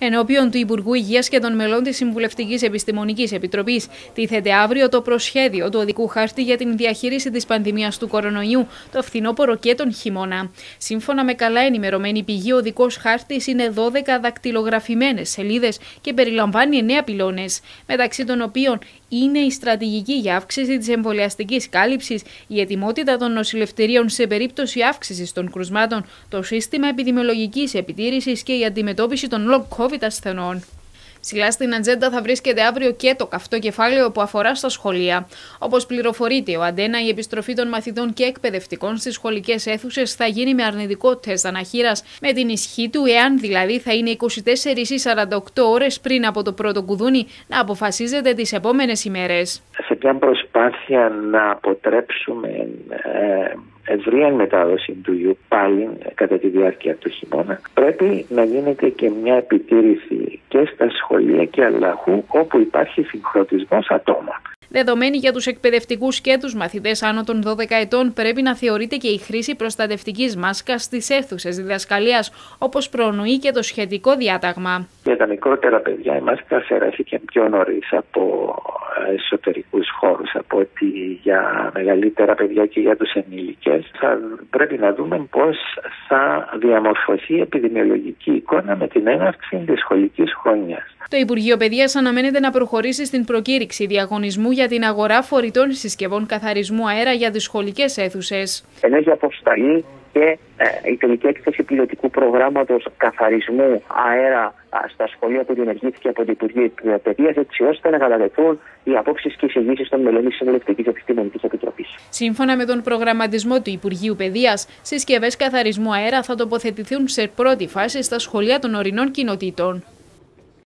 Ενώπιον του Υπουργού Υγείας και των μελών της Συμβουλευτικής Επιστημονικής Επιτροπής, τίθεται αύριο το προσχέδιο του οδικού χάρτη για την διαχείριση της πανδημίας του κορονοϊού, το φθινόπωρο και τον χειμώνα. Σύμφωνα με καλά ενημερωμένη πηγή, ο οδικός χάρτης είναι 12 δακτυλογραφημένες σελίδες και περιλαμβάνει 9 πυλώνες, μεταξύ των οποίων είναι η στρατηγική για αύξηση της εμβολιαστικής κάλυψης, η ετοιμότητα των νοσηλευτηρίων σε περίπτωση αύξησης των κρουσμάτων, το σύστημα επιδημιολογικής επιτήρησης και η αντιμετώπιση των long-COVID ασθενών. Ψηλά στην ατζέντα θα βρίσκεται αύριο και το καυτό κεφάλαιο που αφορά στα σχολεία. Όπως πληροφορείται ο Αντένα, η επιστροφή των μαθητών και εκπαιδευτικών στις σχολικές αίθουσες θα γίνει με αρνητικό τεστ αναχείρας, με την ισχύ του εάν δηλαδή θα είναι 24 ή 48 ώρες πριν από το πρώτο κουδούνι, να αποφασίζεται τις επόμενες ημέρες. Σε μια προσπάθεια να αποτρέψουμε ευρεία μετάδοση του ιού πάλι κατά τη διάρκεια του χειμώνα, πρέπει να γίνεται και μια επιτήρηση και στα σχολεία και αλλαχού όπου υπάρχει συγχρονισμός ατόμων. Δεδομένη για τους εκπαιδευτικούς και τους μαθητές άνω των 12 ετών, πρέπει να θεωρείται και η χρήση προστατευτικής μάσκας στις αίθουσες διδασκαλίας, όπως προνοεί και το σχετικό διάταγμα. Για τα μικρότερα παιδιά η μάσκα αφαιρέθηκε πιο νωρίς από εσωτερικούς χώρους από ότι για μεγαλύτερα παιδιά και για τους ενήλικες. Θα πρέπει να δούμε πώς θα διαμορφωθεί η επιδημιολογική εικόνα με την έναρξη της σχολικής χρονιάς. Το Υπουργείο Παιδείας αναμένεται να προχωρήσει στην προκήρυξη διαγωνισμού για την αγορά φορητών συσκευών καθαρισμού αέρα για τις σχολικές αίθουσες. Ενέχει αποσταλεί και η τελική έκθεση πιλωτικού προγράμματος καθαρισμού αέρα στα σχολεία που διενεργήθηκε από το Υπουργείο Παιδείας, έτσι ώστε να καταδεθούν οι απόψεις και εισηγήσεις των μελών της Συμβουλευτικής Επιστημονικής Επιτροπής. Σύμφωνα με τον προγραμματισμό του Υπουργείου Παιδείας, συσκευές καθαρισμού αέρα θα τοποθετηθούν σε πρώτη φάση στα σχολεία των ορεινών κοινοτήτων.